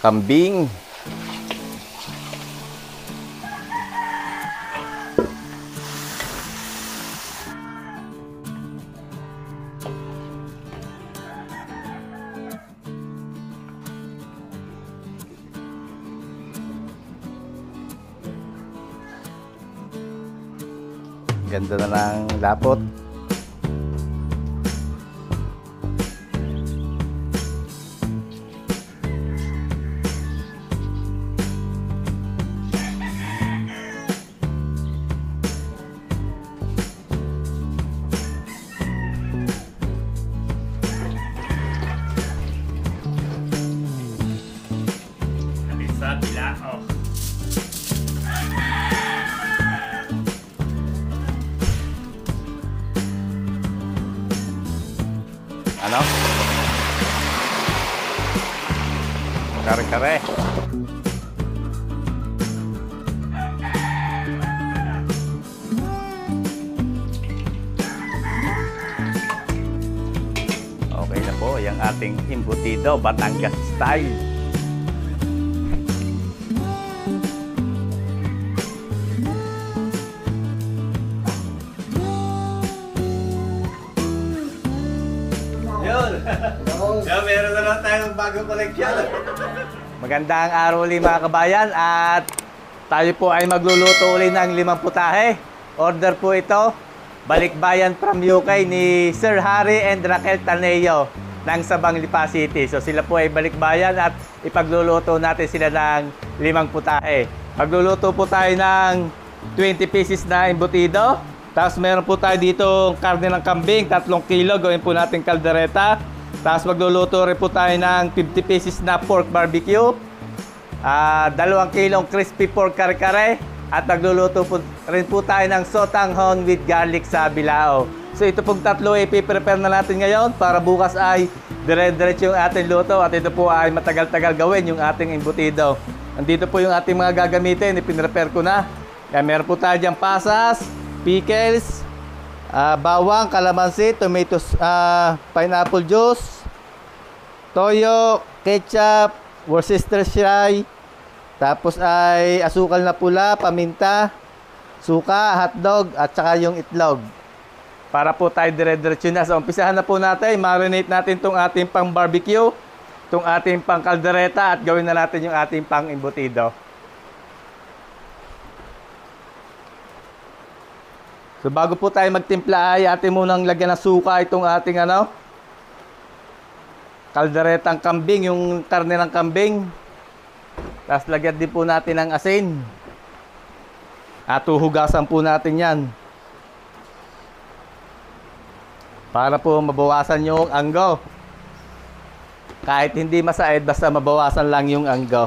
kambing. Ganda na ng lapot. Sa bilao. Ano? Kare-kare. Okay na po, yung ating embutido, Batangas style. Yun! Yan, meron na lang tayong bagong koleksyon. Magandang araw ulit mga kabayan at tayo po ay magluluto ulit ng 5 putahe. Order po ito, balikbayan from UK ni Sir Harry and Raquel Taneo ng Sabang Lipa City. So sila po ay balikbayan at ipagluluto natin sila ng 5 putahe. Magluluto po tayo ng 20 pieces na embutido. Tapos meron po tayo dito karne ng kambing, 3 kilo, gawin po natin kaldereta. Tapos magluluto rin po tayo ng 50 pieces na pork barbecue. 2 kilong crispy pork kare-kare. At magluluto po rin po tayo ng sotanghon with garlic sa bilao. So ito pong tatlo ay ipiprepare na natin ngayon para bukas ay dire-diretso yung ating luto. At ito po ay matagal-tagal gawin yung ating embutido. Nandito po yung ating mga gagamitin, ipinrepare ko na. Kaya meron po tayo diyang pasas, pickles, bawang, kalamansi, tomatoes, pineapple juice, toyo, ketchup, Worcestershire, tapos ay asukal na pula, paminta, suka, hotdog, at saka yung itlog. Para po tayo dire-diretso na. So umpisahan na po natin, marinate natin itong ating pang barbecue, itong ating pang kaldereta, at gawin na natin yung ating pang embutido. So bago po tayo magtimpla ay atin munang lagyan ng suka itong ating kalderetang kambing, yung karne ng kambing. Tapos lagyan din po natin ng asin. At huhugasan po natin yan. Para po mabawasan yung anggo. Kahit hindi masaid, basta mabawasan lang yung anggo.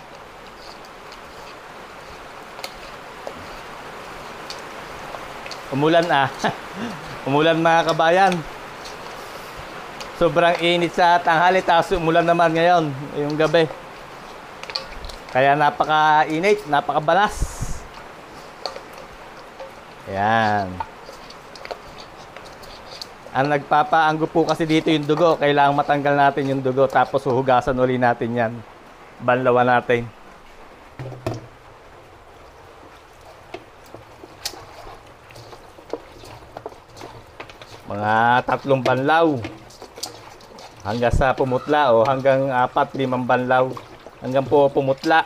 Umulan Umulan mga kabayan. Sobrang init sa tanghali, tapos umulan naman ngayon, yung gabi. Kaya napaka-init, napaka-balas. Ayan. Ang nagpapaanggo po kasi dito yung dugo. Kailangan matanggal natin yung dugo, tapos huhugasan uli natin yan. Banlawan natin. Mga 3 banlaw hanggang sa pumutla, o hanggang 4-5 banlaw hanggang po pumutla.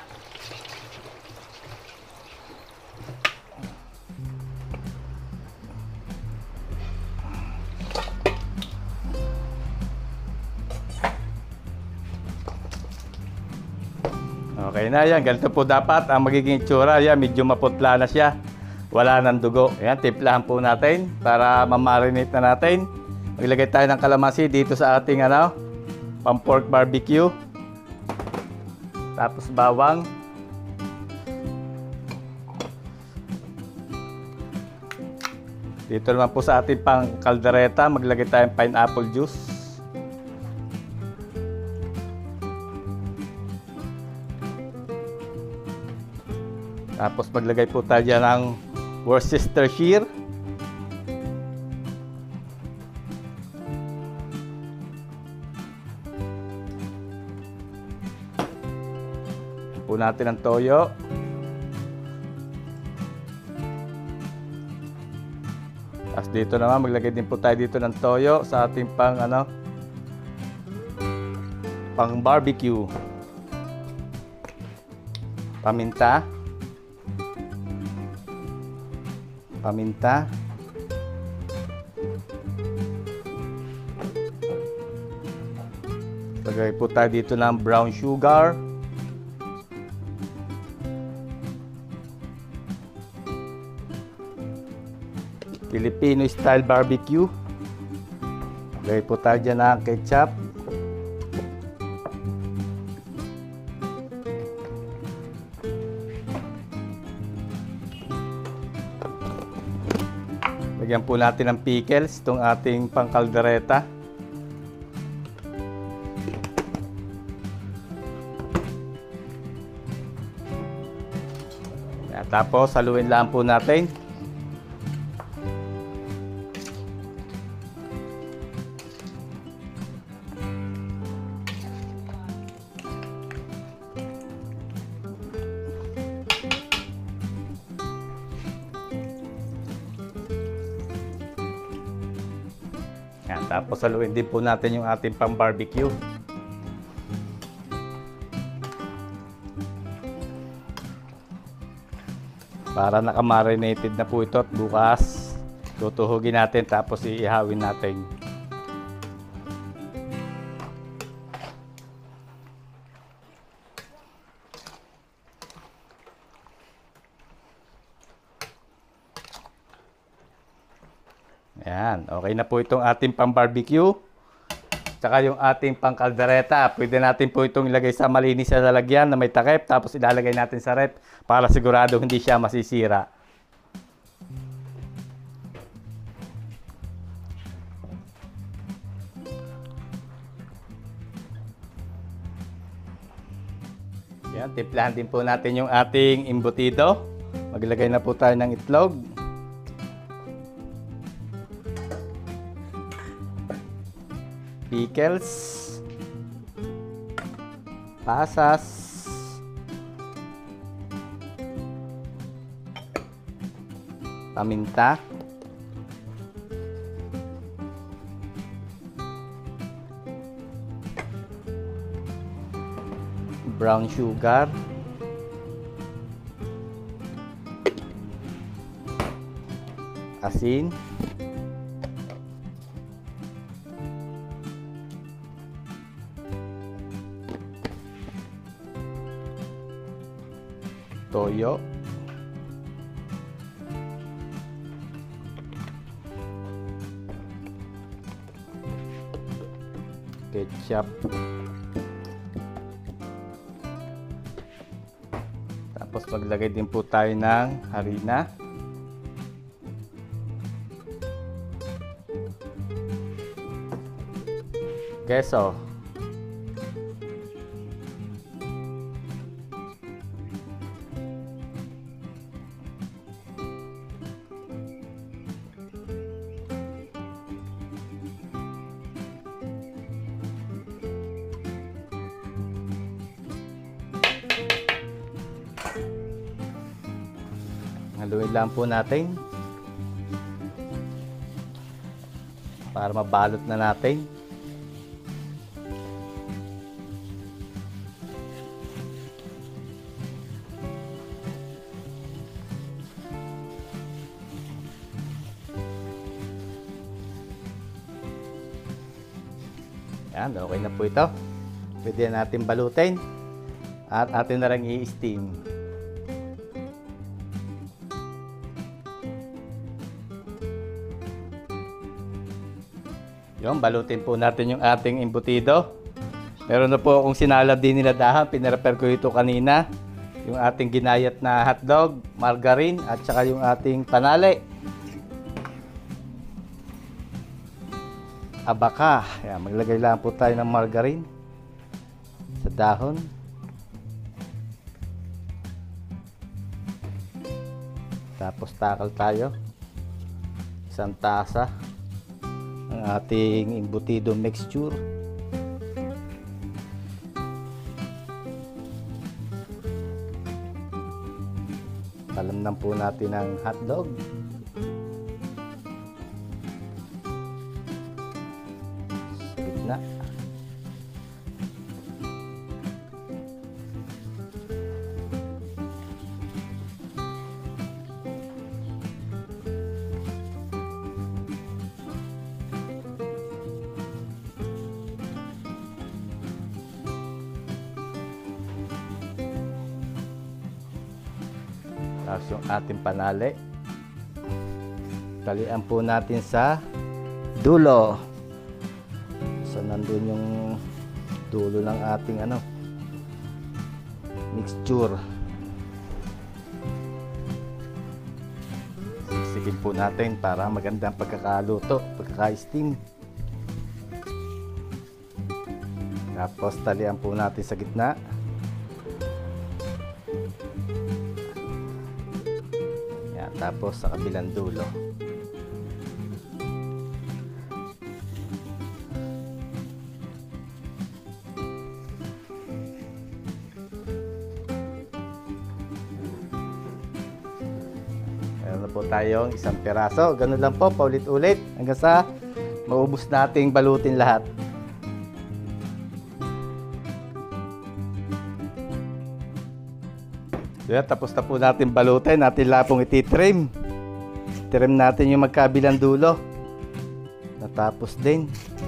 Okay na yan, ganito po dapat ang magiging itsura. Yan, medyo maputla na siya, wala nang dugo. Ayan, timplahan po natin para mamarinate na natin. Maglagay tayo ng kalamansi dito sa ating pang pork barbecue. Tapos bawang. Dito naman po sa ating pang kaldereta, maglagay tayo ng pineapple juice. Tapos maglagay po tayo dyan ng Worcestershire. po natin ang toyo. Tapos dito naman, maglagay din po tayo dito ng toyo sa ating pang barbecue. Paminta. Paminta. Lagay po tayo dito ng brown sugar. Filipino style barbecue. Lagay po tayo dyan ng ketchup. Lagyan po natin ng pickles, itong ating pangkaldereta. Tapos haluin lang po natin. Yan, tapos haluin din po natin yung ating pang-barbecue. Para nakamarinated na po ito at bukas tutuhugin natin tapos iihawin natin. Ayan, okay na po itong ating pang-barbecue. Tsaka yung ating pangkaldereta, pwede natin po itong ilagay sa malinis na lalagyan na may takip, tapos ilalagay natin sa rep para sigurado hindi siya masisira. Yan, timplahan din po natin yung ating embutido. Maglagay na po tayo ng itlog. Pickles, pasas, paminta, brown sugar, asin, toyo, ketchup, tapos maglagay din po tayo ng harina, keso, haluin lang po natin para mabalot na natin. Yan, okay na po ito. Pwede natin balutin at atin na rin i-steam. Yung balutin po natin yung ating embutido. Meron na po akong sinalad din niladahan. Pinrepair ko ito kanina. Yung ating ginayat na hotdog, margarine, at saka yung ating panali. Abaka. Yan, maglagay lang po tayo ng margarine sa dahon. Tapos takal tayo. Isang tasa ang ating embutido mixture. Talamnan po natin ang hotdog. Sa gitna. Tapos yung ating panali, talian po natin sa dulo. So nandun yung dulo ng ating mixture. Sisigin po natin para magandang pagkakaluto, pagkaka-steam. Tapos talian po natin sa gitna. Tapos sa kabilang dulo. Meron na po tayong isang piraso. Ganun lang po, paulit-ulit hanggang sa maubos nating balutin lahat. Kaya tapos na po natin balutin, natin lang pong ititrim. Trim natin yung magkabilang dulo. Natapos din.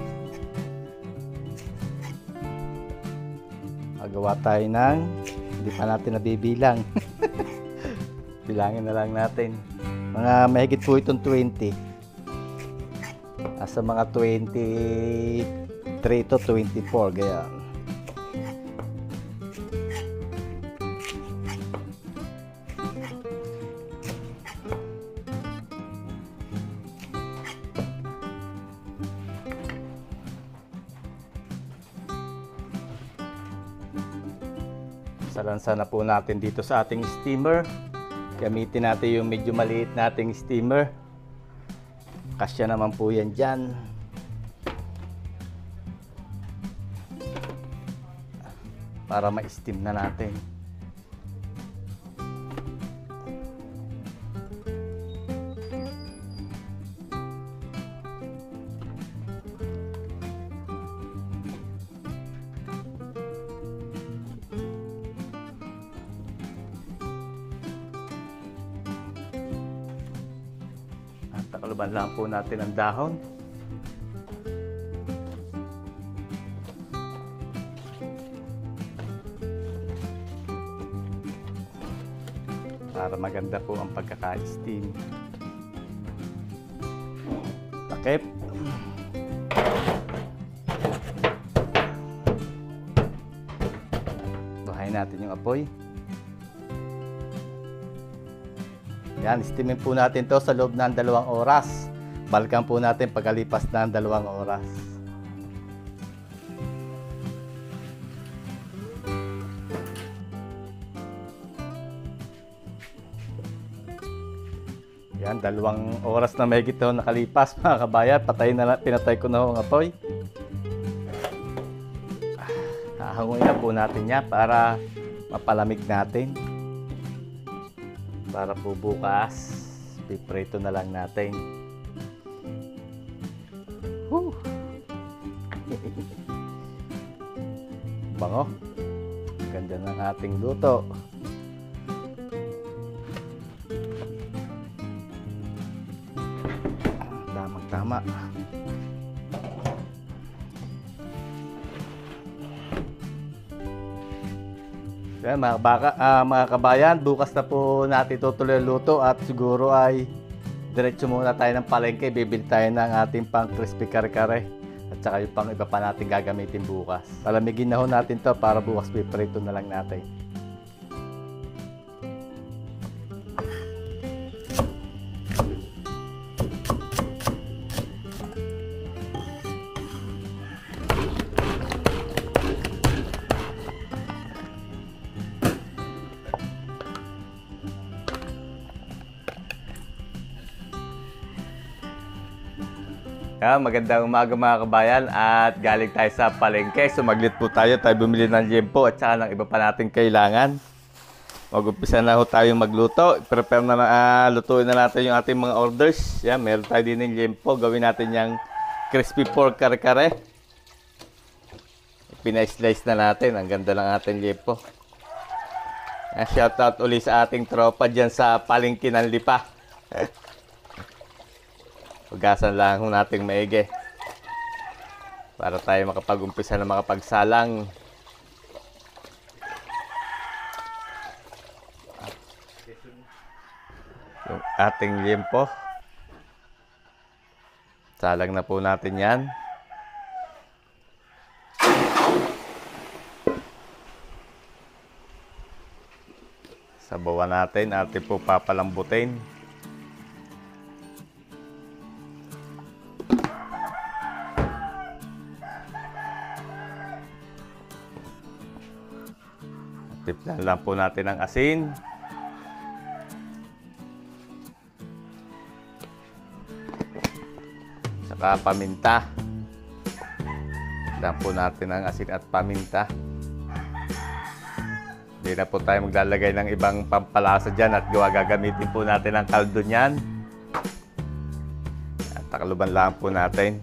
Magawa tayo ng, hindi pa natin nabibilang. Bilangin na lang natin. Mga mahigit po itong 20. Asa mga 23 to 24, gaya. Salansa na po natin dito sa ating steamer. Gamitin natin yung medyo maliit nating steamer. Kasya naman po yan dyan. Para ma-steam na natin. Takaluban lang po natin ang dahon. Para maganda po ang pagkaka-steam. Takip. Bahayin natin yung apoy. Yan, steamin po natin to sa loob ng 2 oras. Balikan po natin pagkalipas ng 2 oras. Yan, 2 oras na mahigit na nakalipas mga kabayan. Pinatay ko na ang apoy. Hahanguin na po natin yan para mapalamig natin. Para po bukas, piprito na lang natin. Woo! Bango. Ganda ng ating luto. Tamang-tama. Yan, mga kabayan, bukas na po natin tutuloy ang luto at siguro ay diretso muna tayo ng palengke. Bibili tayo ng ating pang crispy kare-kare at saka yung pang iba pa natin gagamitin bukas. Palamigin na ho natin to para bukas piprito na lang natin. Magandang umaga mga kabayan at galing tayo sa palengke. Sumaglit po tayo bumili ng liempo at saka ng iba pa nating kailangan. Mag-umpisa na ho tayo magluto. Prepare na, lutuin na natin yung ating mga orders. Yan, meron tayo din ng liempo. Gawin natin yung crispy pork kare-kare. Pina-slice na natin. Ang ganda ng ating liempo. Shoutout ulit sa ating tropa dyan sa palengke ng Lipa. Hugasan lang ho natin maigi. Para tayo makapag-umpisa na makapagsalang. Yung ating liempo. Salang na po natin yan. Sabawan natin. Atin po papalambutin. Tiplan lang po natin ang asin. Saka paminta. Lang po natin ang asin at paminta. Hindi na po tayo maglalagay ng ibang pampalasa dyan at gagamitin po natin ang kaldo niyan. At takluban lang po natin.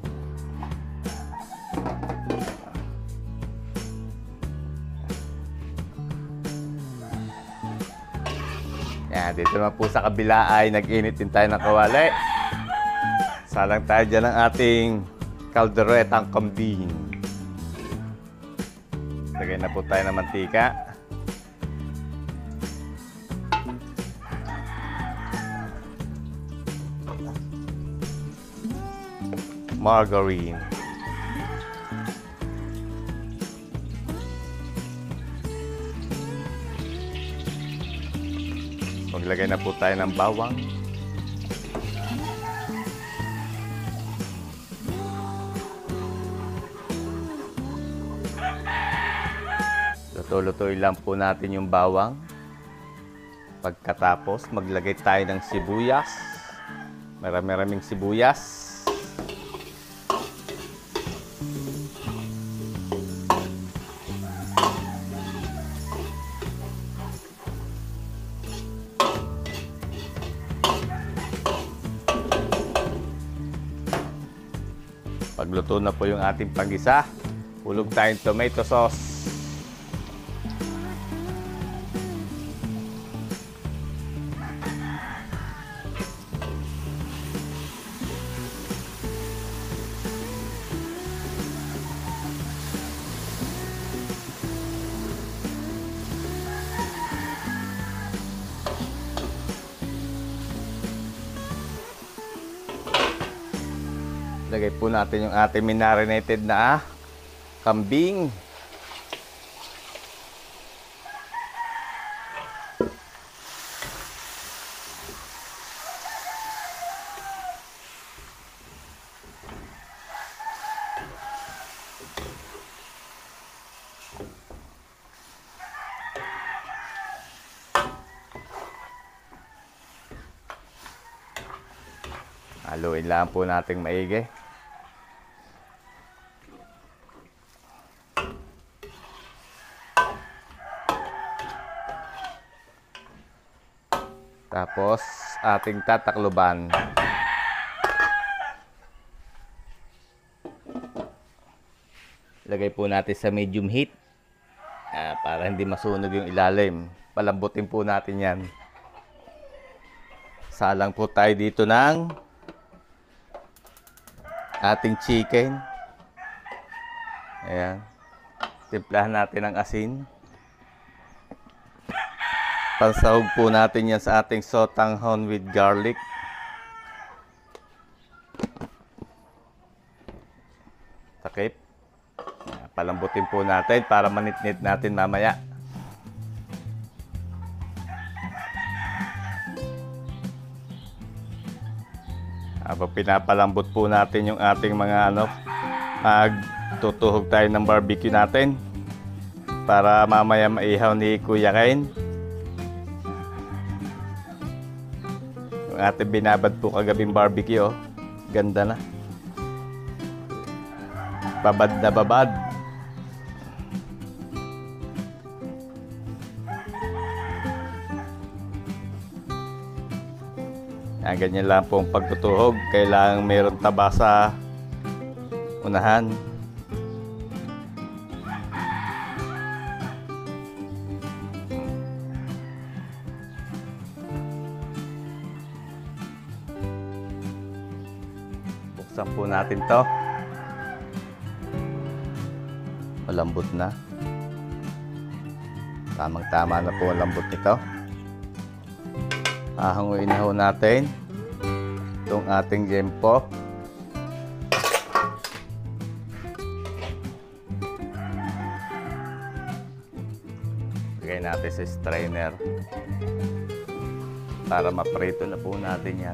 Yan, dito naman po sa kabila ay nag-init din tayo ng kawali. Salang tayo dyan ng ating kalderetang kambing. Lagay na po tayo ng mantika. Margarine. Maglagay na po tayo ng bawang. Luto-lutoy lang po natin yung bawang. Pagkatapos, maglagay tayo ng sibuyas. Marami-raming sibuyas. Pagluto na po yung ating panggisa, hulog tayong tomato sauce. Lagay po natin yung ating minarinated na kambing. Haluin lang po natin maigi. Tapos, ating tatakluban. Lagay po natin sa medium heat. Para hindi masunog yung ilalim. Palambutin po natin yan. Salang po tayo dito ng ating chicken. Ayan. Timplahan natin ang asin. Pansahog po natin yan sa ating sotanghon with garlic. Takip. Palambutin po natin para manitnit natin mamaya. Habang pinapalambot po natin yung ating mga magtutuhog tayo ng barbecue natin para mamaya maihaw ni Kuya Kain. Ating binabad po kagabing barbecue, oh. Ganda na. Babad na babad. Yan, ganyan lang po ang pagtutuhog. Kailangan mayroon taba sa unahan. Buksan po natin to. Malambot na. Tamang-tama na po ang lambot nito. Hahanguin na ho natin itong ating Gempo. Lagay natin sa strainer para maprito na po natin yan.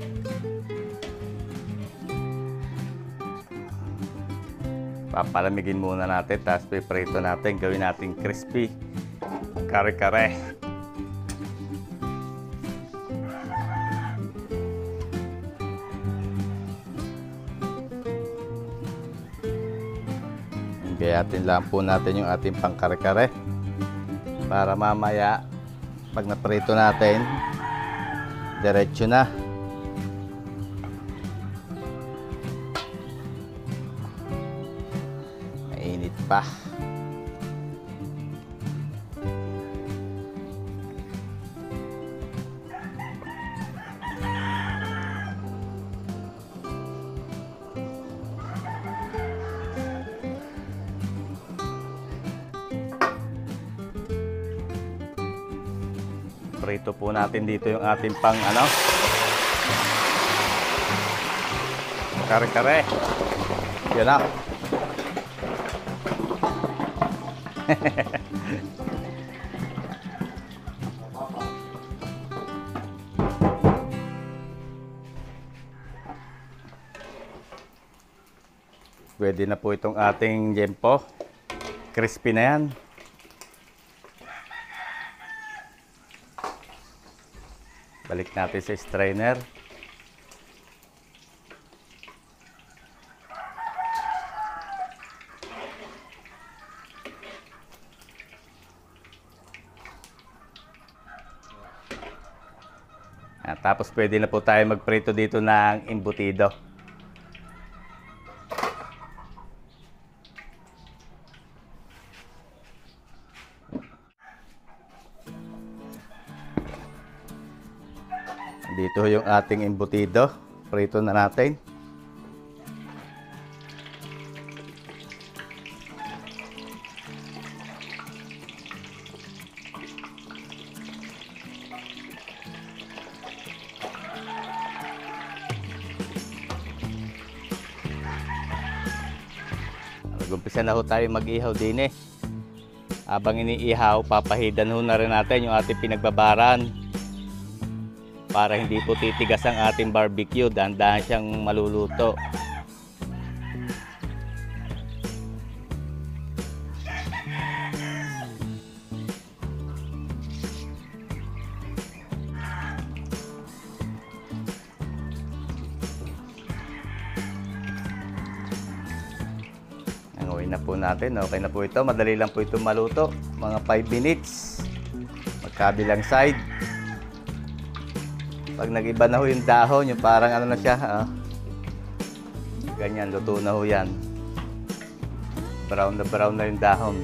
Papalamigin muna natin, tapos piprito natin, gawin natin crispy kare-kare. Gayatin lang po natin yung ating pangkare-kare para mamaya pag naprito natin diretso na. Mainit pa. Prito po natin dito yung ating pang kare-kare. Yan na. Pwede na po itong ating Gempo. Crispy na yan. Balik natin sa strainer. Tapos pwede na po tayo magprito dito ng embutido. Dito yung ating embutido. Prito na natin. Nag-umpisa na ho tayo mag-ihaw din eh. Habang iniihaw, papahidan ho na rin natin yung ating pinagbabaran. Para hindi po titigas ang ating barbecue, dahan-dahan siyang maluluto. Hanguin na po natin. Okay na po ito. Madali lang po ito maluto. Mga 5 minutes. Magkabilang side. Pag nag-iba na ho yung dahon, yung parang ano na siya, ganyan, luto na ho yan. Brown na yung dahon.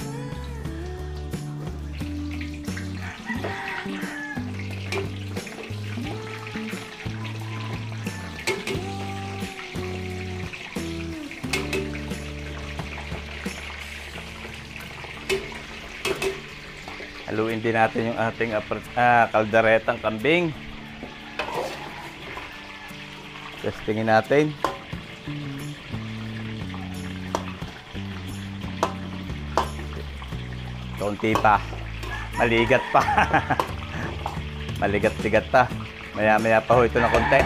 Haluin din natin yung ating kalderetang kambing. Testingin natin. Kaunti pa. Maligat pa. Maligat-ligat pa. Maya-maya pa ho ito na konti.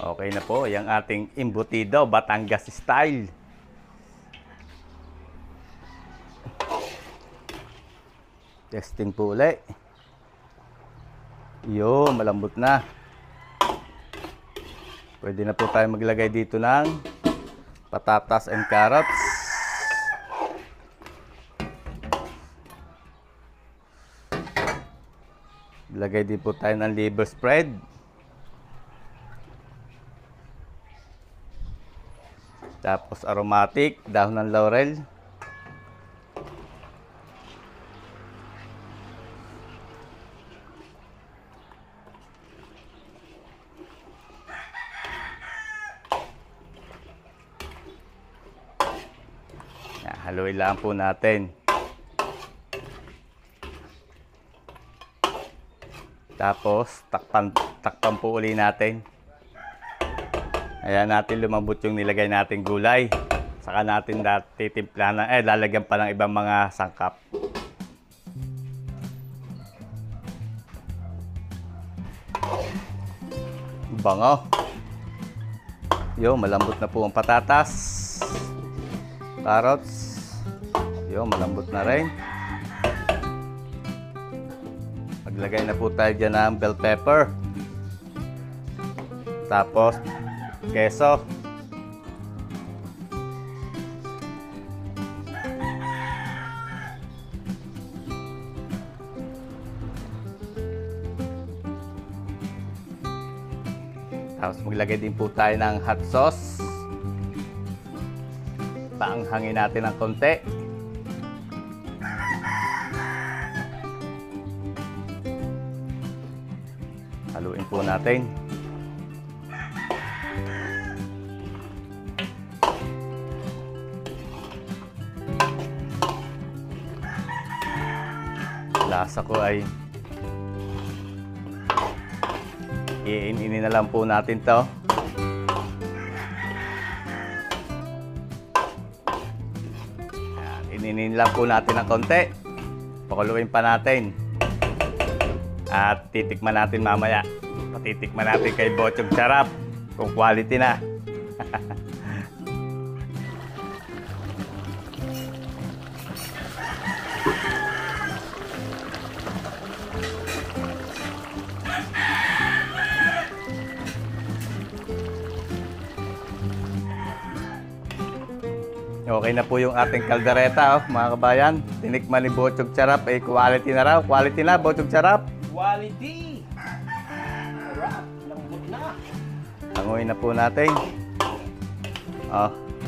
Okay na po yung ating embutido, Batangas style. Testing po ulit. Yun, malambot na. Pwede na po tayo maglagay dito ng patatas and carrots. Lagay din po tayo ng liver spread. Tapos aromatic, dahon ng laurel. Haluin lang po natin. Tapos takpan po uli natin. Ayan natin lumambot yung nilagay natin gulay. Saka natin titimplahan na, lalagyan pa ng ibang mga sangkap. Bango. Yo, malambot na po ang patatas. Carrots. Yo, malambot na rin. Maglagay na po tayo dyan ng bell pepper. Tapos, keso. Tapos maglagay din po tayo ng hot sauce. Paanghangin natin ng konti. Haluin po natin. Lasa ko ay iininin na lang po natin to. Ininin lang po natin ng konti. Pakuluin pa natin. At titikman natin mamaya. Patitikman natin kay Bochog Sarap kung quality na. Okay na po yung ating kaldereta, mga kabayan. Tinikman ni Bochog Sarap, quality na raw. Quality na, Bochog Sarap. Quality! Sarap! Lambot na! Tanguin na po natin. Oh.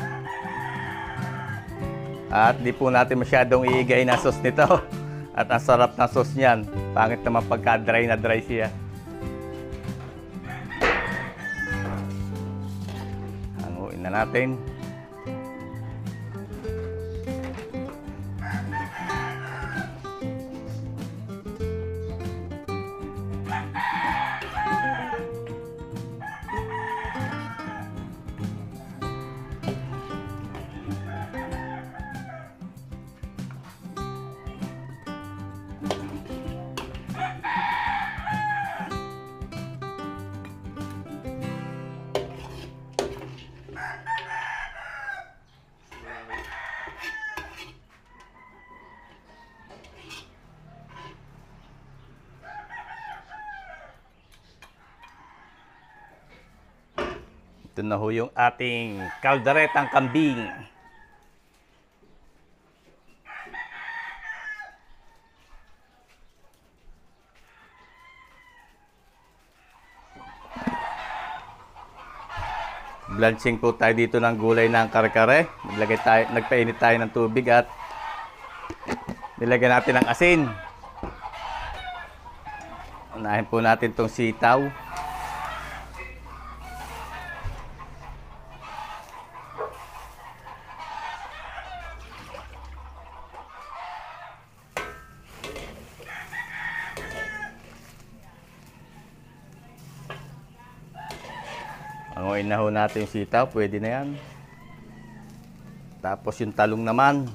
At di po natin masyadong iigay na sauce nito. At ang sarap ng sauce niyan. Pangit naman pagka dry na dry siya. Tanguin na natin. Ito na ho yung ating kalderetang kambing. Blanching po tayo dito ng gulay ng kare-kare. Nagpainit tayo ng tubig at nilagyan natin ng asin. Unahin po natin itong sitaw. Anguin na ho natin yung sitaw, pwede na yan. Tapos yung talong naman.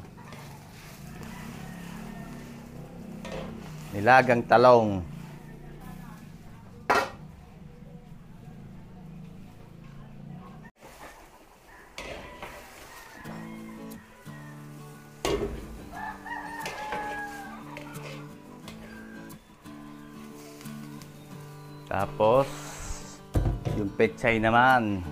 Nilagang talong. Tapos, yung pechay naman.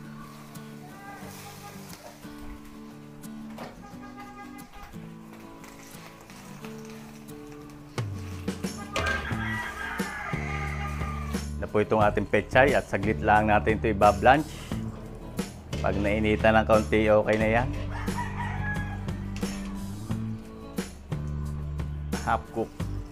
Na po itong ating pechay at saglit lang natin ito i-blanch. Pag nainitan ng kaunti, okay na yan. Half cook.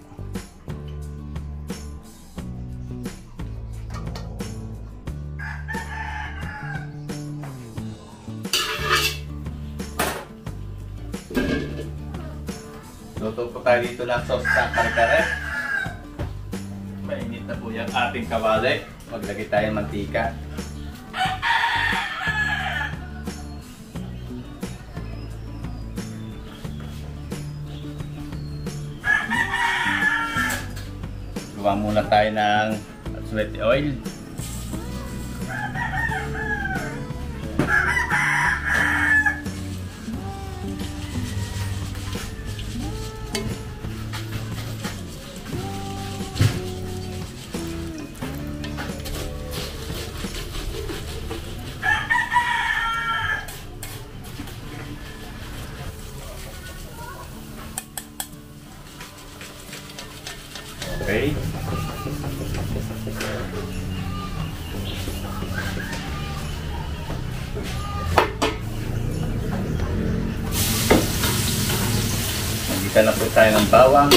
Luto po tayo dito ng sauce sa kare-kare. Mainit na po yung ating kawali. Maglagay tayo ng mantika. Gawa muna tayo ng sweaty oil. Okay. Magitan na po tayo ng bawang.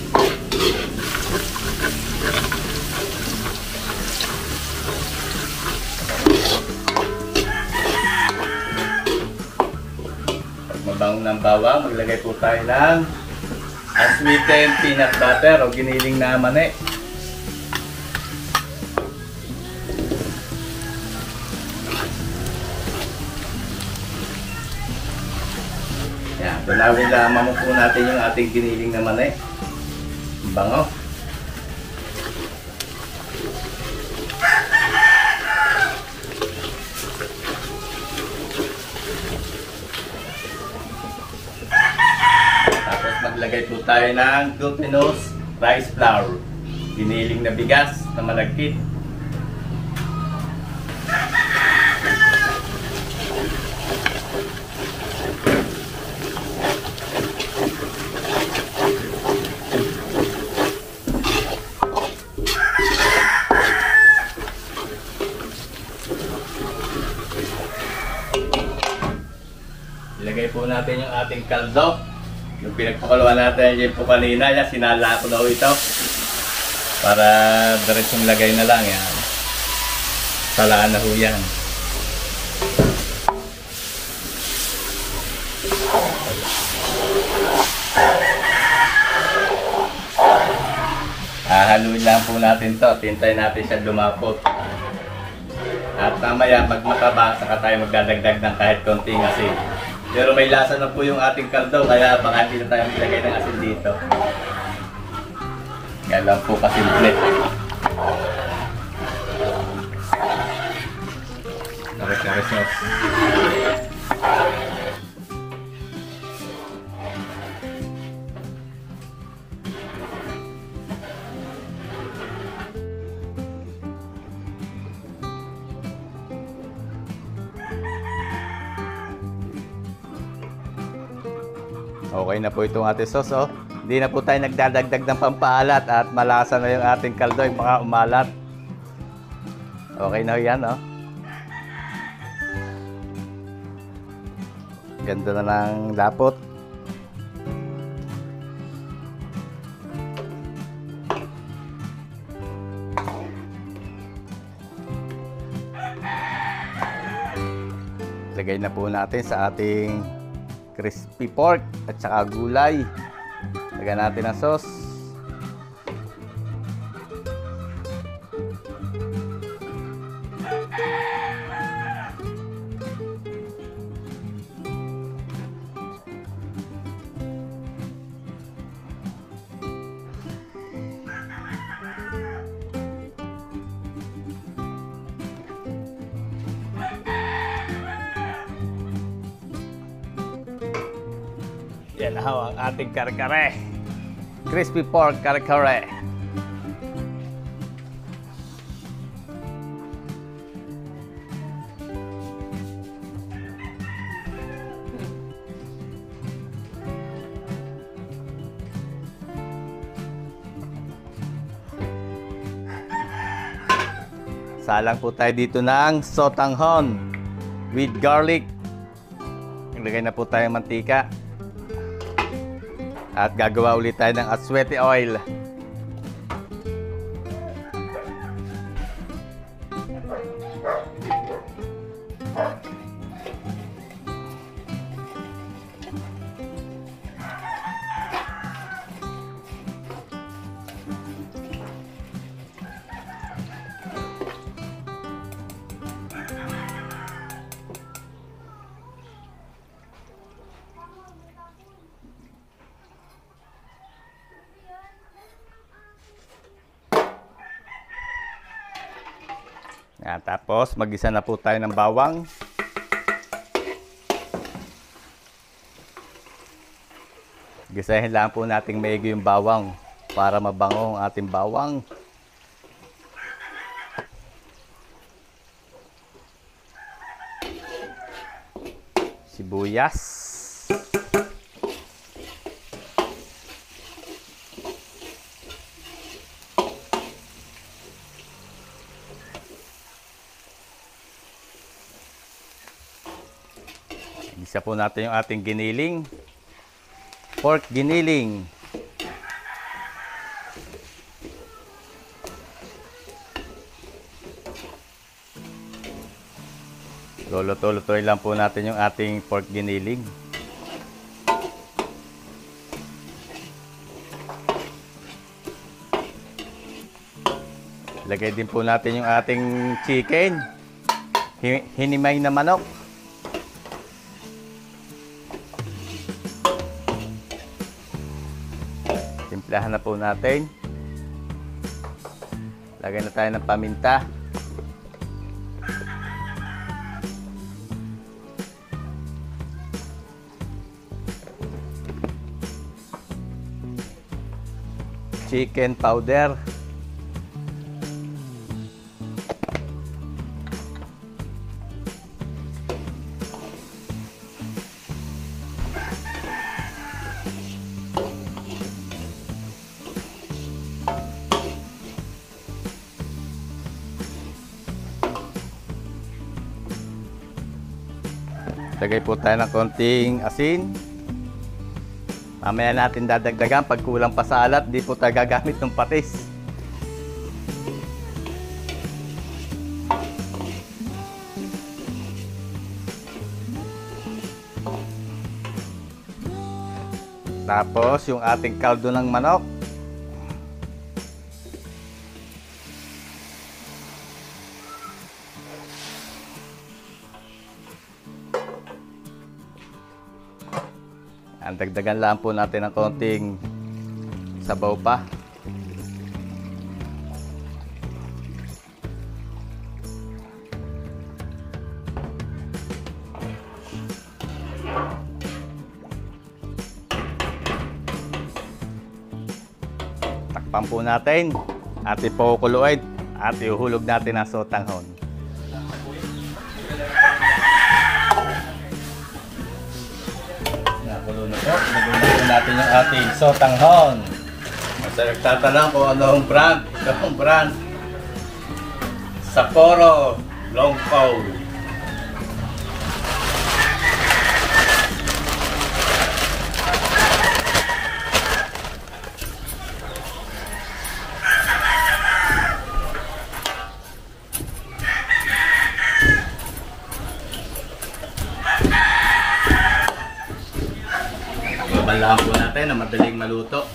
Pag mabango ng bawang, maglagay po tayo ng unsweetened peanut butter o giniling na mani. Yan, tunawin lamang po natin yung ating giniling na mani. Bango. Maglagay po tayo ng glutinous rice flour. Giniling na bigas na malagkit. Ilagay po natin yung ating kaldo. Yung pinagpakuluan natin yung po kanina, yan, sinala ko na ito. Para diretsong lagay na lang yan. Salaan na ho yan. Hahaluin lang po natin to. Tintayin natin siya lumapot. At mamaya pag mataba, saka tayo magdadagdag ng kahit konting asin. Pero may lasa na po yung ating kaldo, kaya baka hindi na tayo maglagay ng asin dito. Kaya lang po kasimple. Kare-kare sauce. Okay na po itong ating sauce, oh. Hindi na po tayo nagdadagdag ng pampaalat at malasa na yung ating kaldo, yung mga umalat. Okay na yan, oh. Ganda na ng lapot. Lagay na po natin sa ating crispy pork at saka gulay. Lagyan natin ang sauce. Yan ho ang ating kare-kare. Crispy pork kare-kare. Salang po tayo dito ng sotanghon with garlic. Ilagay na po tayo ng mantika. At gagawa ulit tayo ng aswete oil. Yan, tapos mag-isa na po tayo ng bawang. Gisahin lang po nating maigi yung bawang para mabango ang ating bawang. Sibuyas. Isa po natin yung ating giniling. Pork giniling. Luluto-lutoy lang po natin yung ating pork giniling. Lagay din po natin yung ating chicken. Hinimay na manok. Timplahan na po natin. Lagay na tayo ng paminta. Chicken powder. Lagay po tayo ng konting asin. Mamaya natin dadagdagan pag kulang pa sa alat, di po tayo gagamit ng patis. Tapos yung ating kaldo ng manok. Ang dagdagan lang po natin ng konting sabaw pa. Takpan po natin at ipokuluin at ihuhulog natin ang sotanghon. Nakulo na po. Nagulo natin yung ating sotanghon. Basta nagtatanong kung anong brand. Itong brand. Sapporo Longpo. Balaan po natin na madaling maluto.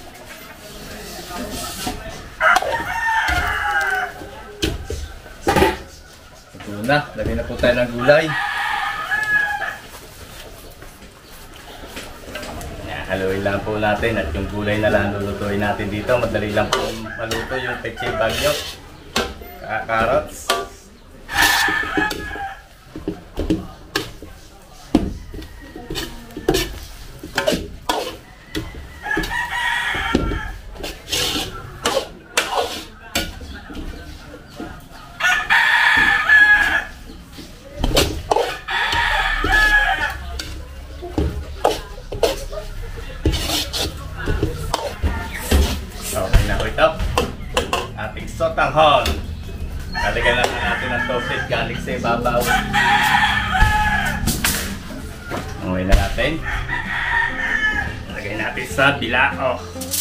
Ito na, lagyan na po tayo ng gulay. Haluin lang po natin at yung gulay na lang lulutuin natin dito. Madali lang po maluto yung pechay bagyo. Carrots. Okay na po ito. Ating sotanghon. Lalagyan lang natin ng toasted garlic sa ibabaw. Okay na natin. Lagay natin sa bilao.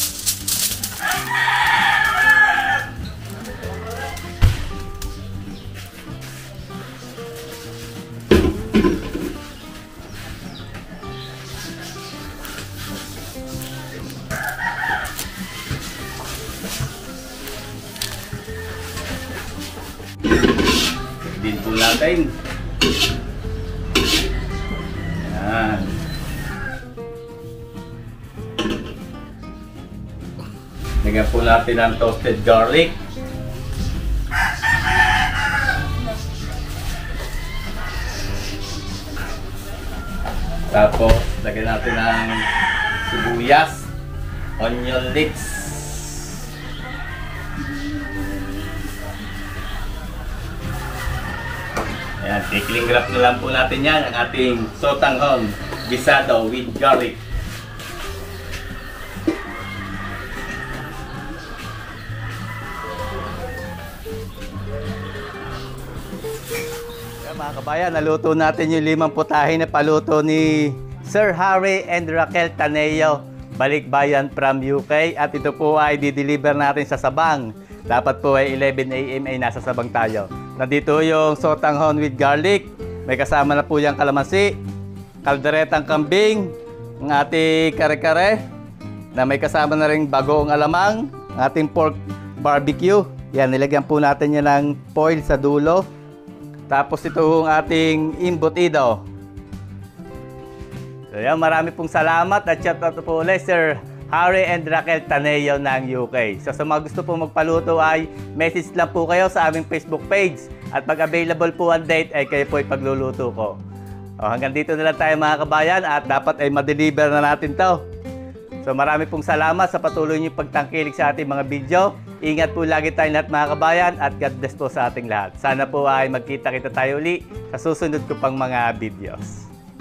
Din po natin. Yan. Lagyan po natin ang toasted garlic. Tapos, lagyan natin ang sibuyas, onion leeks. Ayan, pickling wrap na lang po natin yan, ang ating sotanghon bisado with garlic. Ayan, mga kabayan, naluto natin yung limang putahe na paluto ni Sir Harry and Raquel Taneo, balikbayan from UK. At ito po ay di-deliver natin sa Sabang. Dapat po ay 11 AM ay nasa Sabang tayo. Nandito yung sotanghon with garlic. May kasama na po yung kalamansi, kalderetang kambing, ang ating kare-kare, na may kasama na rin bagoong alamang, ang ating pork barbecue. Yan, nilagyan po natin yan ng foil sa dulo. Tapos ito yung ating embutido. So yan, marami pong salamat at shout out po ulit Sir Harry and Raquel Taneo ng UK. So sa mga gusto po magpaluto ay message lang po kayo sa aming Facebook page. At pag available po ang date ay kayo po ipagluluto ko. O, hanggang dito na lang tayo mga kabayan at dapat ay ma-deliver na natin to. So marami pong salamat sa patuloy niyong pagtangkilik sa ating mga video. Ingat po lagi tayong lahat mga kabayan at God bless po sa ating lahat. Sana po ay magkita-kita tayo uli sa susunod ko pang mga videos.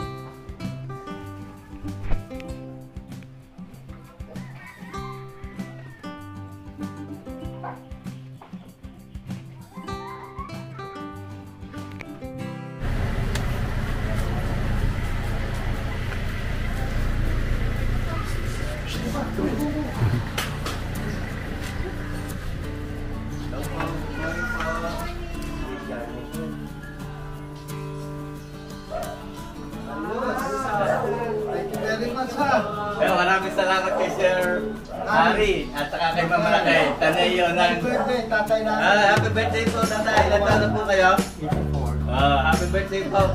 Pero maraming salamat kay Sir Harry at saka kay Mama Raquel Taneo ng... Happy birthday po, tatay. Ilan taon na po kayo? Happy birthday po.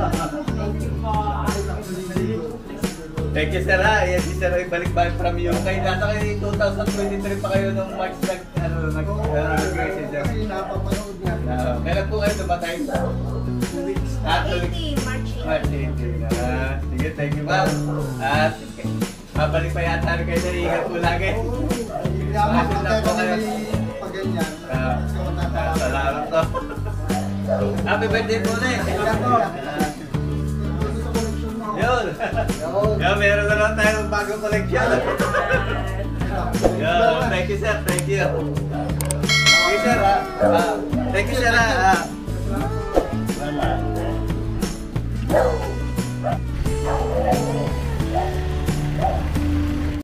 Thank you, Sir. Yan si Sir ay balik-balik from UK. Nasa kayo 2023 pa kayo nung March nag-resident. Kasi napapanood niya. Kailan po kayo tumatay? 2 weeks. 18, March 8. March 18. Sige, thank you, ma'am. At mabalik pa yata rin kayo na ingat po lagi. Hindi ako makakita pag ganyan. Salamat po. Happy birthday po ulit. Yun. Yun, meron na lang tayong bagong collection. Yun, thank you sir, thank you. Thank you sir. Thank you sir.